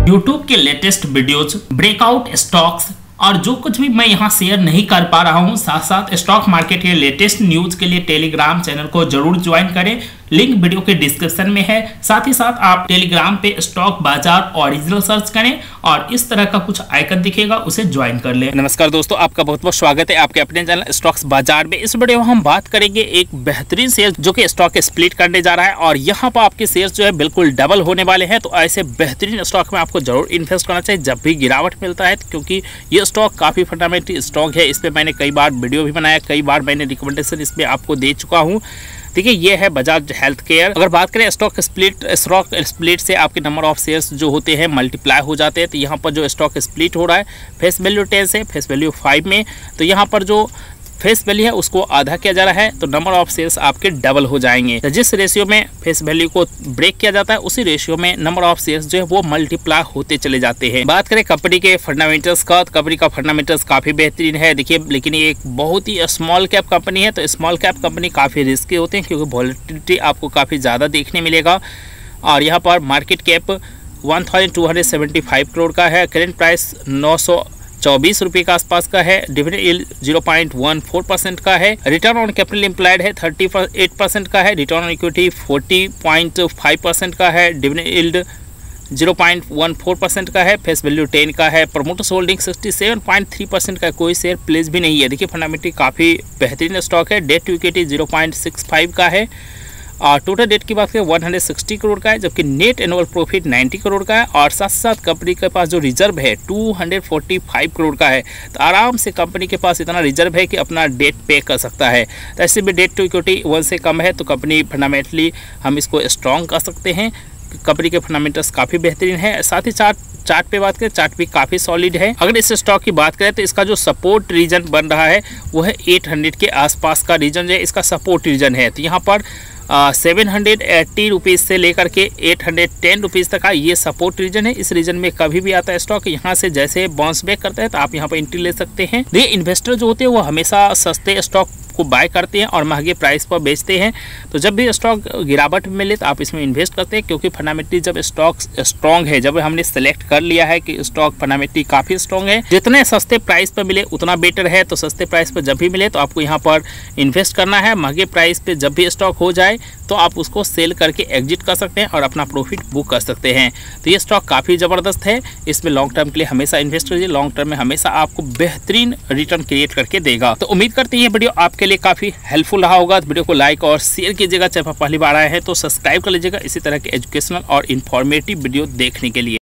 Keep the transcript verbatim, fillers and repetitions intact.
YouTube के latest videos, breakout stocks और जो कुछ भी मैं यहाँ शेयर नहीं कर पा रहा हूँ, साथ साथ स्टॉक मार्केट के लेटेस्ट न्यूज के लिए टेलीग्राम चैनल को जरूर ज्वाइन करें। लिंक वीडियो के डिस्क्रिप्शन में है। साथ ही साथ आप टेलीग्राम पे स्टॉक बाजार ओरिजिनल सर्च करें और इस तरह का कुछ आइकन दिखेगा, उसे ज्वाइन कर लें। नमस्कार दोस्तों, आपका बहुत बहुत स्वागत है आपके अपने चैनल स्टॉक्स बाजार में। इस वीडियो में हम बात करेंगे एक बेहतरीन शेयर जो कि स्टॉक स्प्लिट करने जा रहा है और यहाँ पर आपके शेयर जो है बिल्कुल डबल होने वाले हैं। तो ऐसे बेहतरीन स्टॉक में आपको जरूर इन्वेस्ट करना चाहिए जब भी गिरावट मिलता है, क्योंकि ये स्टॉक काफी फंडामेंटल स्टॉक है। इस पर मैंने कई बार वीडियो भी बनाया, कई बार मैंने रिकमेंडेशन इसमें आपको दे चुका हूँ। देखिए, ये है बजाज हेल्थ केयर। अगर बात करें स्टॉक स्प्लिट, स्टॉक स्प्लिट से आपके नंबर ऑफ शेयर्स जो होते हैं मल्टीप्लाई हो जाते हैं। तो यहाँ पर जो स्टॉक स्प्लिट हो रहा है फेस वैल्यू टेन से फेस वैल्यू फाइव में, तो यहाँ पर जो फेस वैल्यू है उसको आधा किया जा रहा है, तो नंबर ऑफ शेयर्स आपके डबल हो जाएंगे। तो जिस रेशियो में फेस वैल्यू को ब्रेक किया जाता है, उसी रेशियो में नंबर ऑफ शेयर्स जो है वो मल्टीप्लाई होते चले जाते हैं। बात करें कंपनी के फंडामेंटल्स का, तो कंपनी का फंडामेंटल्स काफी बेहतरीन है। देखिए, लेकिन ये एक बहुत ही स्मॉल कैप कंपनी है, तो स्मॉल कैप कंपनी काफी रिस्की होते हैं क्योंकि वॉलेटिलिटी आपको काफी ज्यादा देखने मिलेगा। और यहाँ पर market cap one thousand two hundred seventy five crore का है। करेंट प्राइस नौ सौ चौबीस रुपये के आसपास का है। Dividend yield zero point one four percent का है। रिटर्न ऑन कैपिटल एम्प्लॉयड है थर्टी एट परसेंट का है। Return on equity forty point five percent का है। Dividend yield zero point one four percent का है। फेस वैल्यू टेन का है। Promoters holding sixty seven point three percent का, कोई शेयर प्लेस भी नहीं है। देखिए, फंडामेंटली काफ़ी बेहतरीन स्टॉक है। Debt to equity zero point six five का है। और टोटल डेट की बात करें वन हंड्रेड सिक्सटी करोड़ का है, जबकि net annual profit ninety crore का है। और साथ साथ कंपनी के पास जो रिजर्व है two hundred forty five crore का है। तो आराम से कंपनी के पास इतना रिजर्व है कि अपना डेट पे कर सकता है। तो ऐसे भी डेट टू इक्विटी वन से कम है, तो कंपनी फंडामेंटली हम इसको स्ट्रॉन्ग कर सकते हैं। कंपनी के फंडामेंटल्स काफ़ी बेहतरीन है। साथ ही साथ चार्ट पे बात करें, चार्ट भी काफ़ी सॉलिड है। अगर इस स्टॉक की बात करें तो इसका जो सपोर्ट रीजन बन रहा है वो है एट हंड्रेड के आसपास का रीजन है, इसका सपोर्ट रीजन है। तो यहाँ पर सेवन हंड्रेड एट्टी रुपीज़ से लेकर के एट हंड्रेड टेन रुपीज़ तक का ये सपोर्ट रीजन है। इस रीजन में कभी भी आता है स्टॉक, यहाँ से जैसे बाउंस बैक करता है तो आप यहाँ पर एंट्री ले सकते हैं। ये इन्वेस्टर जो होते हैं वो हमेशा सस्ते स्टॉक को बाय करते हैं और महंगे प्राइस पर बेचते हैं। तो जब भी स्टॉक गिरावट मिले तो आप इसमें इन्वेस्ट करते हैं, क्योंकि फंडामेंटली जब स्टॉक स्ट्रॉन्ग है, जब हमने सेलेक्ट कर लिया है कि स्टॉक फंडामेंटली काफ़ी स्ट्रॉन्ग है, जितने सस्ते प्राइस पर मिले उतना बेटर है। तो सस्ते प्राइस पर जब भी मिले तो आपको यहाँ पर इन्वेस्ट करना है। महंगे प्राइस पर जब भी स्टॉक हो जाए तो आप उसको सेल करके एग्जिट कर सकते हैं और अपना प्रॉफिट बुक कर सकते हैं। तो ये स्टॉक काफ़ी ज़बरदस्त है, इसमें लॉन्ग टर्म के लिए हमेशा इन्वेस्ट करिए। लॉन्ग टर्म में हमेशा आपको बेहतरीन रिटर्न क्रिएट करके देगा। तो उम्मीद करते हैं वीडियो आपके लिए काफ़ी हेल्पफुल रहा होगा। तो वीडियो को लाइक और शेयर कीजिएगा। चैनल पर पहली बार आए हैं तो सब्सक्राइब कर लीजिएगा इसी तरह के एजुकेशनल और इन्फॉर्मेटिव वीडियो देखने के लिए।